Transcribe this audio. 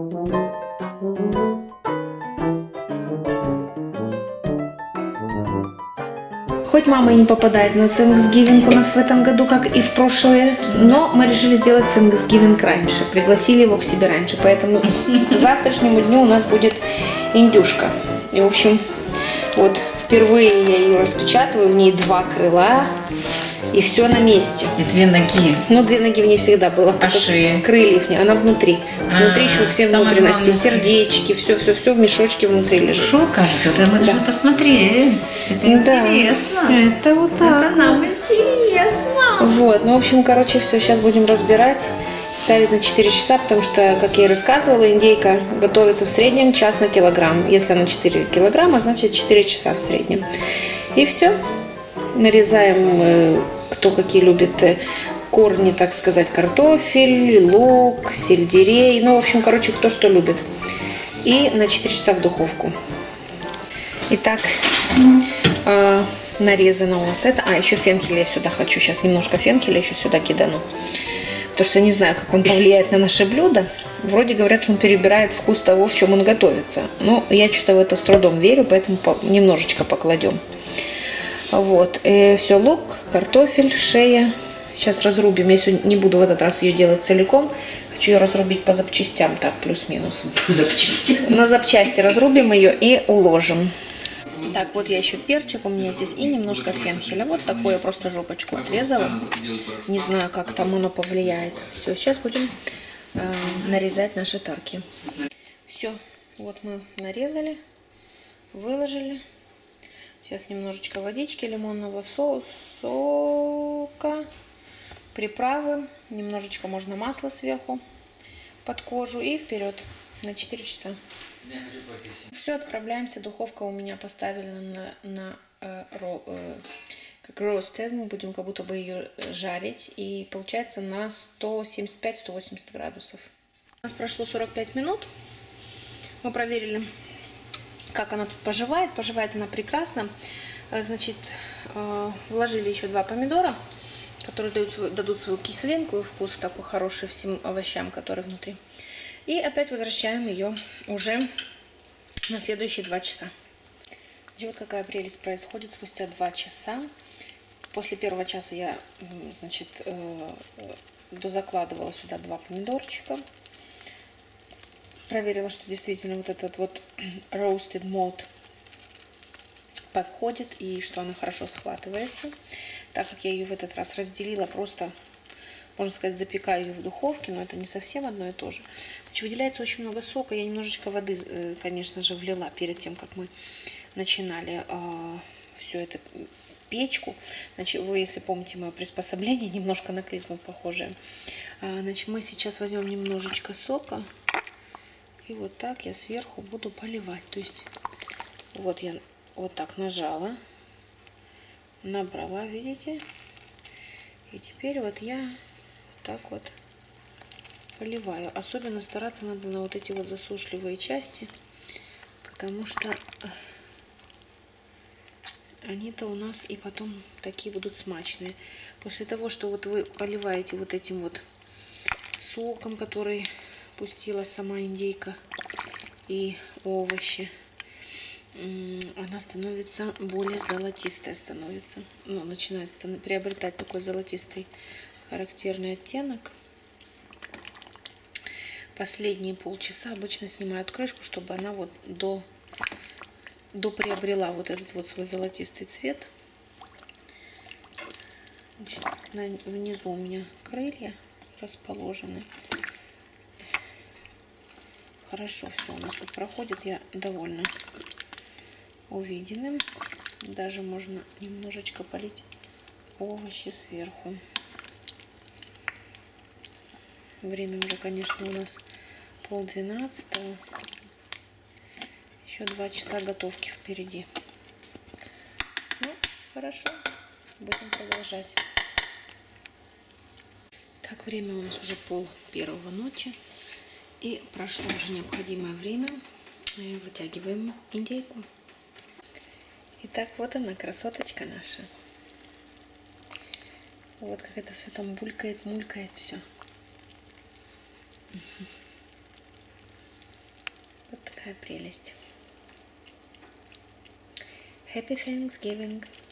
Хоть мама и не попадает на Thanksgiving у нас в этом году, как и в прошлые, но мы решили сделать Thanksgiving раньше, пригласили его к себе раньше, поэтому к завтрашнему дню у нас будет индюшка. И, в общем, вот впервые я ее распечатываю, в ней 2 крыла, и все на месте. И 2 ноги. Ну, 2 ноги в ней всегда было. А шея? Крыльев нет, она внутри. Внутри еще все внутренности, главное, сердечки, все в мешочке внутри лежит. Шо, кажется, это мы должны посмотреть. Это интересно. Это вот так. Это нам интересно. Вот, ну, в общем, короче, все, сейчас будем разбирать, ставить на 4 часа, потому что, как я и рассказывала, индейка готовится в среднем час на килограмм. Если она 4 килограмма, значит 4 часа в среднем. И все. Нарезаем, кто какие любит корни, так сказать, картофель, лук, сельдерей. Ну, в общем, короче, кто что любит. И на 4 часа в духовку. Итак, нарезано у нас это. А, еще фенхель я сюда хочу. Сейчас немножко фенхеля еще сюда кидану. Потому что не знаю, как он повлияет на наше блюдо. Вроде говорят, что он перебирает вкус того, в чем он готовится. Но я что-то в это с трудом верю, поэтому немножечко покладем. Вот. Все, лук, картофель, шея. Сейчас разрубим. Я сегодня не буду в этот раз ее делать целиком. Хочу ее разрубить по запчастям, так, плюс-минус. На запчасти разрубим ее и уложим. Так, вот я еще перчик у меня здесь и немножко фенхеля. Вот такую я просто жопочку отрезала. Не знаю, как там оно повлияет. Все, сейчас будем нарезать наши тарки. Все, вот мы нарезали, выложили. Сейчас немножечко водички, лимонного сока, приправы, немножечко можно масла сверху под кожу и вперед на 4 часа. Все, отправляемся. Духовка у меня поставлена на как roasted. Мы будем как будто бы ее жарить. И получается на 175-180 градусов. У нас прошло 45 минут. Мы проверили, как она тут поживает. Поживает она прекрасно. Значит, вложили еще 2 помидора, которые дадут свою кислинку и вкус такой хороший всем овощам, которые внутри. И опять возвращаем ее уже на следующие 2 часа. И вот какая прелесть происходит спустя 2 часа. После 1-го часа я, значит, дозакладывала сюда 2 помидорчика. Проверила, что действительно вот этот вот roasted mode подходит и что она хорошо схватывается. Так как я ее в этот раз разделила, просто, можно сказать, запекаю ее в духовке, но это не совсем одно и то же. Значит, выделяется очень много сока. Я немножечко воды, конечно же, влила перед тем, как мы начинали все это печку. Значит, вы, если помните мое приспособление, немножко на клизму похожее. Значит, мы сейчас возьмем немножечко сока. И вот так я сверху буду поливать. То есть вот я вот так нажала, набрала, видите? И теперь вот я так вот поливаю. Особенно стараться надо на вот эти вот засушливые части, потому что они-то у нас и потом такие будут смачные. После того, что вот вы поливаете вот этим вот соком, который пустила сама индейка и овощи, она становится более золотистая, становится, ну, начинает приобретать такой золотистый характерный оттенок. Последние полчаса обычно снимают крышку, чтобы она вот доприобрела вот этот вот свой золотистый цвет. Значит, внизу у меня крылья расположены. Хорошо все у нас тут проходит, я довольна увиденным. Даже можно немножечко полить овощи сверху. Время уже, конечно, у нас 11:30. Еще 2 часа готовки впереди. Ну, хорошо, будем продолжать. Так, время у нас уже 1:30 ночи. И прошло уже необходимое время. Вытягиваем индейку. Итак, вот она, красоточка наша. Вот как это все там булькает, мулькает все. Какая прелесть. Happy Thanksgiving.